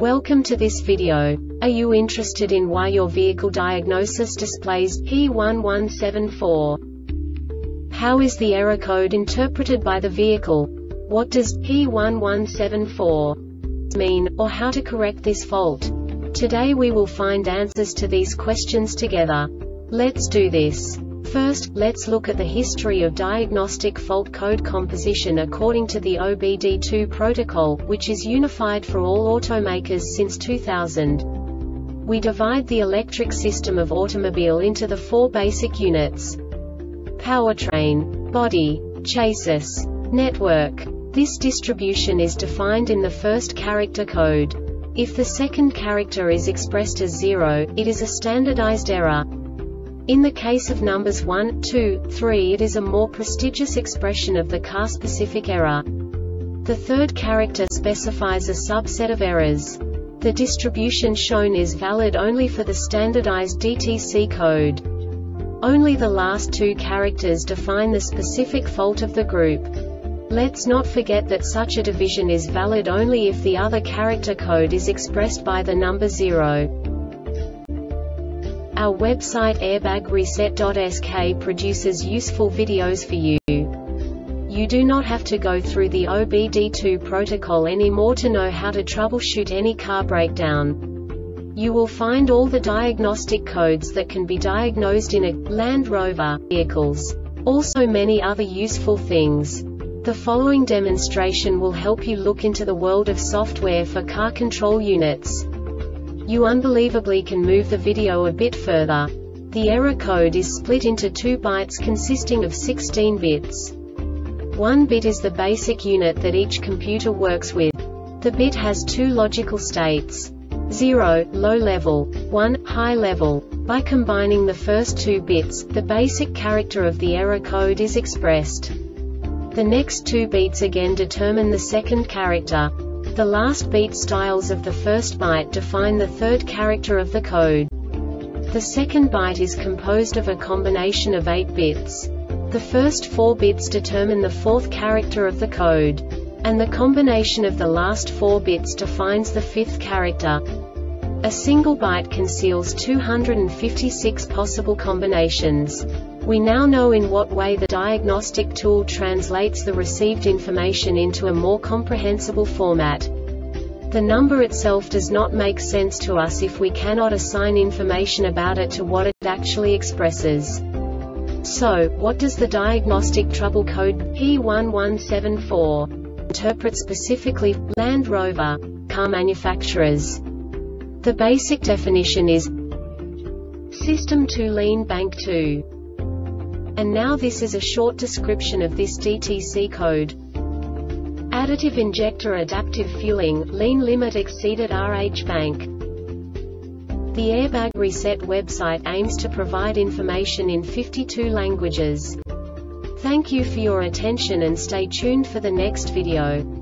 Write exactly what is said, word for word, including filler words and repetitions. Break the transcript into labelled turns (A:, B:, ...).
A: Welcome to this video. Are you interested in why your vehicle diagnosis displays P one one seven four? How is the error code interpreted by the vehicle? What does P one one seven four mean, or how to correct this fault? Today we will find answers to these questions together. Let's do this. First, let's look at the history of diagnostic fault code composition according to the O B D two protocol, which is unified for all automakers since two thousand. We divide the electric system of automobile into the four basic units: powertrain, body, chassis, network. This distribution is defined in the first character code. If the second character is expressed as zero, it is a standardized error. In the case of numbers one, two, three, it is a more prestigious expression of the car-specific error. The third character specifies a subset of errors. The distribution shown is valid only for the standardized D T C code. Only the last two characters define the specific fault of the group. Let's not forget that such a division is valid only if the other character code is expressed by the number zero. Our website airbag reset dot S K produces useful videos for you. You do not have to go through the O B D two protocol anymore to know how to troubleshoot any car breakdown. You will find all the diagnostic codes that can be diagnosed in a Land Rover vehicles. Also many other useful things. The following demonstration will help you look into the world of software for car control units. You unbelievably can move the video a bit further. The error code is split into two bytes consisting of sixteen bits. One bit is the basic unit that each computer works with. The bit has two logical states: zero, low level, one, high level. By combining the first two bits, the basic character of the error code is expressed. The next two bits again determine the second character. The last beat styles of the first byte define the third character of the code. The second byte is composed of a combination of eight bits. The first four bits determine the fourth character of the code. And the combination of the last four bits defines the fifth character. A single byte conceals two hundred fifty-six possible combinations. We now know in what way the diagnostic tool translates the received information into a more comprehensible format. The number itself does not make sense to us if we cannot assign information about it to what it actually expresses. So, what does the diagnostic trouble code P one one seven four interpret specifically for Land Rover car manufacturers? The basic definition is System to Lean Bank two. And now this is a short description of this D T C code. Additive injector adaptive fueling, lean limit exceeded R H bank. The Airbag Reset website aims to provide information in fifty-two languages. Thank you for your attention and stay tuned for the next video.